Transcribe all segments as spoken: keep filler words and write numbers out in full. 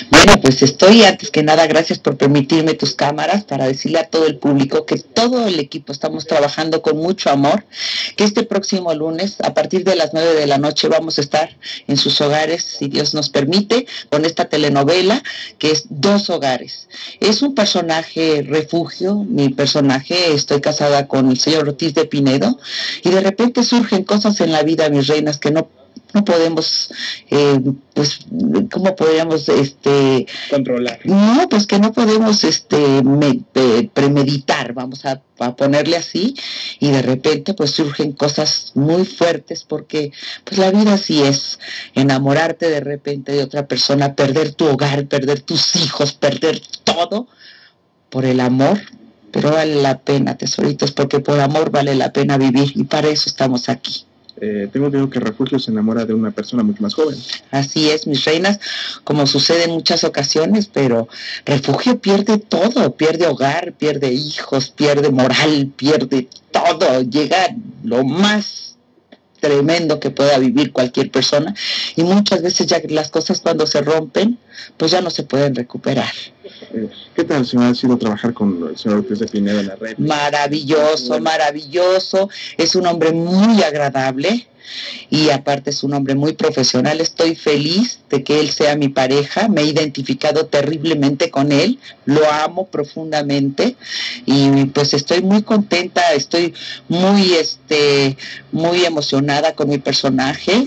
Bueno, pues estoy, antes que nada, gracias por permitirme tus cámaras para decirle a todo el público que todo el equipo estamos trabajando con mucho amor, que este próximo lunes, a partir de las nueve de la noche, vamos a estar en sus hogares, si Dios nos permite, con esta telenovela que es Dos Hogares. Es un personaje refugio, mi personaje, estoy casada con el señor Ortiz de Pinedo, y de repente surgen cosas en la vida, mis reinas, que no no podemos, eh, pues, ¿cómo podríamos, este, controlar? No, pues que no podemos, este, me, eh, premeditar, vamos a, a ponerle así, y de repente, pues, surgen cosas muy fuertes, porque, pues, la vida así es, enamorarte de repente de otra persona, perder tu hogar, perder tus hijos, perder todo, por el amor, pero vale la pena, tesoritos, porque por amor vale la pena vivir, y para eso estamos aquí. Eh, tengo entendido que Refugio se enamora de una persona mucho más joven. Así es, mis reinas, como sucede en muchas ocasiones, pero Refugio pierde todo, pierde hogar, pierde hijos, pierde moral, pierde todo, llega lo más tremendo que pueda vivir cualquier persona, y muchas veces ya las cosas cuando se rompen, pues ya no se pueden recuperar. Eh, ¿Qué tal, señora, ha sido trabajar con el señor Ortiz de Pinedo en la red? Maravilloso, bueno. maravilloso, es un hombre muy agradable, y aparte es un hombre muy profesional. Estoy feliz de que él sea mi pareja, me he identificado terriblemente con él, lo amo profundamente, y pues estoy muy contenta, estoy muy, este, muy emocionada con mi personaje,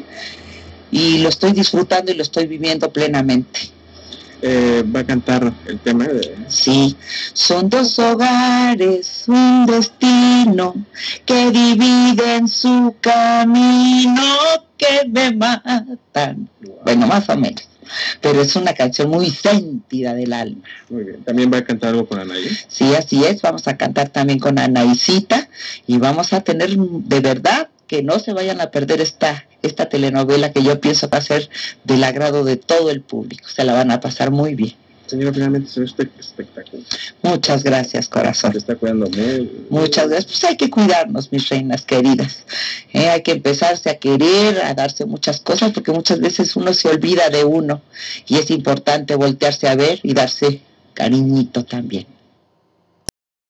y lo estoy disfrutando y lo estoy viviendo plenamente. Eh, va a cantar el tema de... Sí, son dos hogares, un destino que dividen su camino, que me matan. Wow. Bueno, más o menos, pero es una canción muy sentida del alma. Muy bien, ¿también va a cantar algo con Anaí? Sí, así es, vamos a cantar también con Anaícita, y vamos a tener, de verdad, que no se vayan a perder esta, esta telenovela, que yo pienso va a ser del agrado de todo el público, se la van a pasar muy bien. Señora, finalmente se ve usted espectacular. Muchas gracias, corazón. Se está cuidando muy... Muchas gracias. Pues hay que cuidarnos, mis reinas queridas. Eh, hay que empezarse a querer, a darse muchas cosas, porque muchas veces uno se olvida de uno, y es importante voltearse a ver y darse cariñito también.